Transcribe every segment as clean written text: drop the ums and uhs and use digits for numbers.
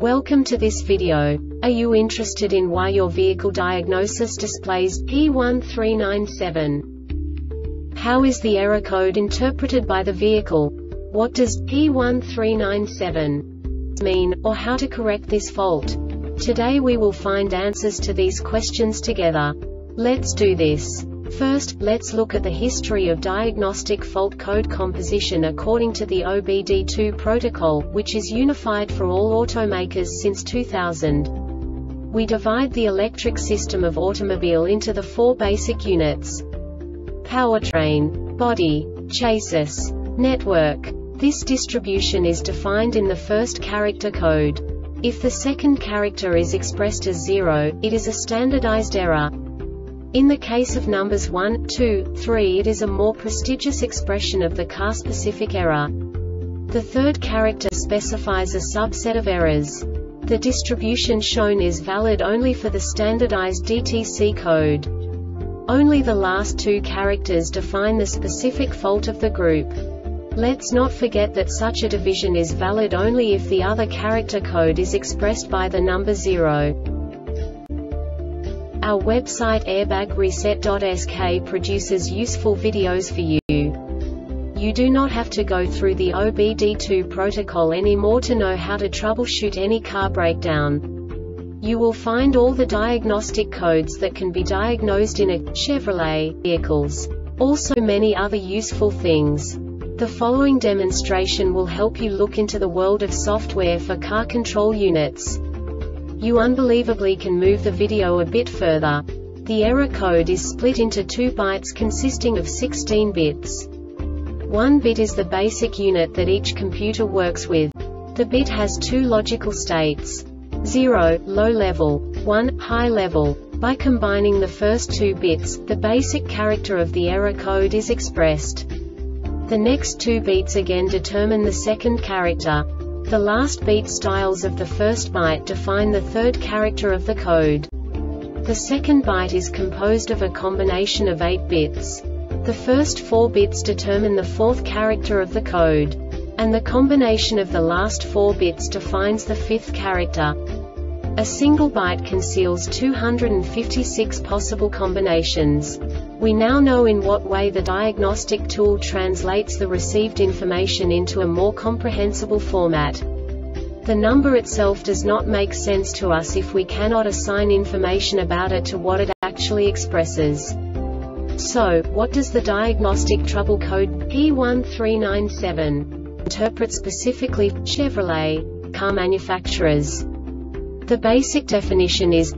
Welcome to this video. Are you interested in why your vehicle diagnosis displays P1397? How is the error code interpreted by the vehicle? What does P1397 mean, or how to correct this fault? Today we will find answers to these questions together. Let's do this. First, let's look at the history of diagnostic fault code composition according to the OBD2 protocol, which is unified for all automakers since 2000. We divide the electric system of automobile into the four basic units: powertrain, body, chassis, network. This distribution is defined in the first character code. If the second character is expressed as 0, it is a standardized error. In the case of numbers 1, 2, 3, it is a more prestigious expression of the car-specific error. The third character specifies a subset of errors. The distribution shown is valid only for the standardized DTC code. Only the last two characters define the specific fault of the group. Let's not forget that such a division is valid only if the other character code is expressed by the number 0. Our website airbagreset.sk produces useful videos for you. You do not have to go through the OBD2 protocol anymore to know how to troubleshoot any car breakdown. You will find all the diagnostic codes that can be diagnosed in a Chevrolet vehicles. Also many other useful things. The following demonstration will help you look into the world of software for car control units. You unbelievably can move the video a bit further. The error code is split into 2 bytes consisting of 16 bits. 1 bit is the basic unit that each computer works with. The bit has 2 logical states: 0, low level, 1, high level. By combining the first 2 bits, the basic character of the error code is expressed. The next 2 beats again determine the second character. The last beat styles of the first byte define the third character of the code. The second byte is composed of a combination of 8 bits. The first 4 bits determine the fourth character of the code. And the combination of the last 4 bits defines the fifth character. A single byte conceals 256 possible combinations. We now know in what way the diagnostic tool translates the received information into a more comprehensible format. The number itself does not make sense to us if we cannot assign information about it to what it actually expresses. So, what does the diagnostic trouble code P1397 interpret specifically for Chevrolet car manufacturers? The basic definition is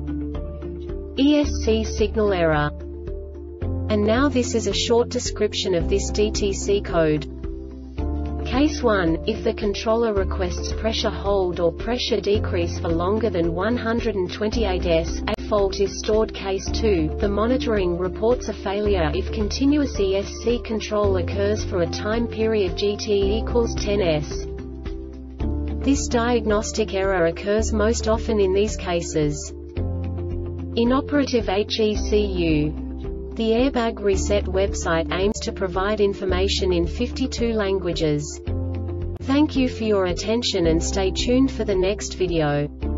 ESC signal error. And now this is a short description of this DTC code. Case 1, if the controller requests pressure hold or pressure decrease for longer than 128 S, a fault is stored. Case 2, the monitoring reports a failure if continuous ESC control occurs for a time period GT equals 10 S. This diagnostic error occurs most often in these cases: inoperative HECU. The Airbag Reset website aims to provide information in 52 languages. Thank you for your attention and stay tuned for the next video.